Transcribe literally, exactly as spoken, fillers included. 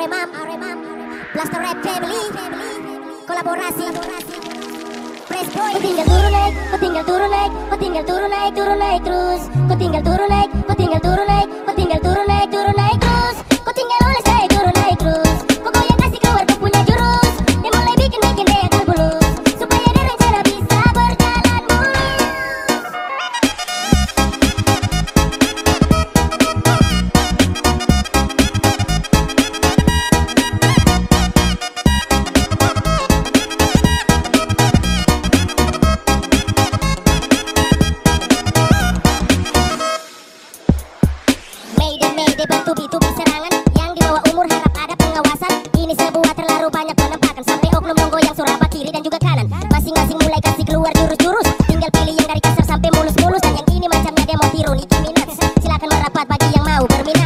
Aremam, Aremam, Blaster Rap Family, kolaborasi. Press boy. Kau tinggal turun naik, kau tinggal turun naik, kau tinggal turun naik, turun naik terus. Kau tinggal turun naik, kau tinggal turun naik, kau tinggal turun naik, turun naik terus. Kau tinggal oles naik, turun naik terus. Pokoknya kasih keluar kau punya jurus. Dia mulai bikin bikin dia terbulus, supaya dia rencana bisa berjalan mulus. Mayday bertubi-tubi serangan yang di bawah umur harap ada pengawasan. Ini sebuah terlalu banyak penempakan sampai oknum menggoyang suraba kiri dan juga kanan. Masing-masing mulai kasih keluar jurus-jurus. Tinggal pilih yang dari kasar sampai mulus-mulus. Dan yang ini macamnya dia mau tiru Nicki Minaj. Silakan merapat bagi yang mau berminat.